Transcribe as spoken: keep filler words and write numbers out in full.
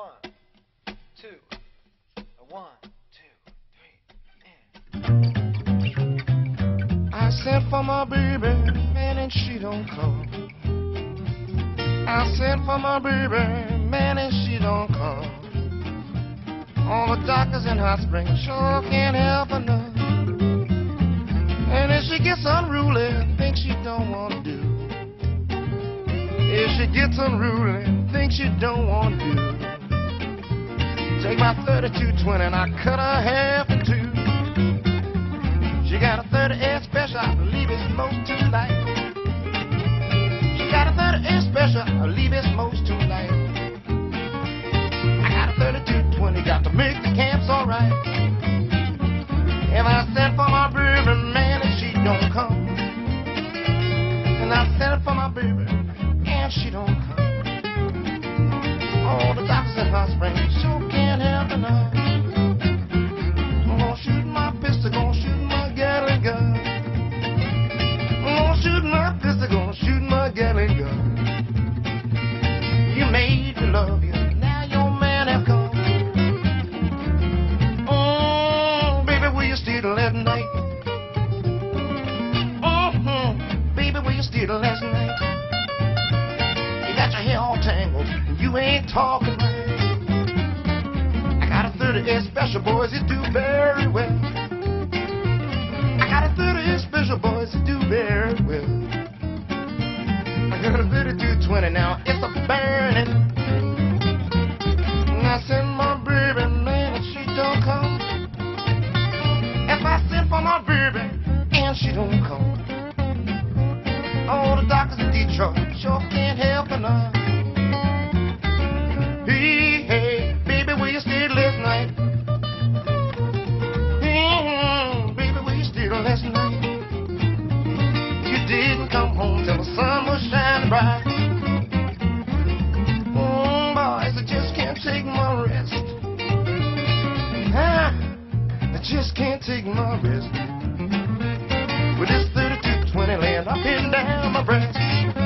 One, two, one, two, three, and I sent for my baby, man, and she don't come. I sent for my baby, man, and she don't come. All the doctors in Hot Springs sure can't help her none. And if she gets unruly, think she don't want to do. If she gets unruly, think she don't want to do. Take my thirty-two twenty and I cut her half in two. She got a thirty-eight special, I believe it's most too light. She got a thirty-eight special, I believe it's most too light. I got a thirty-two twenty, got to make the camps alright. If I send for my baby, man, and she don't come. And I send for my baby, and she don't come. All the doctors in Hot Springs sure can't help her now. I'm gonna shoot my pistol, gonna shoot my Gatling gun. I'm gonna shoot my pistol, gonna shoot my Gatling gun. You made me love you, now your man have come. Oh, baby, will you stay till last night? Mm-hmm, baby, will you stay till last night? You got your hair all tangled, and you ain't talking right. I got a thirty-eight special, boys, it do very well. I got a thirty-eight special, boys, it do very well. I got a thirty-two twenty now, it's a burning. And I send my baby, man, and she don't come. If I send for my baby, and she don't come. All the doctors in Detroit sure can't help her now. Hey, hey, baby, will you stay till last night? Mm-hmm, baby, will you stay till last night? You didn't come home till the sun was shining bright. Oh, boys, I just can't take my rest. Ah, I just can't take my rest. With this thirty-two twenty laying up and down my breast.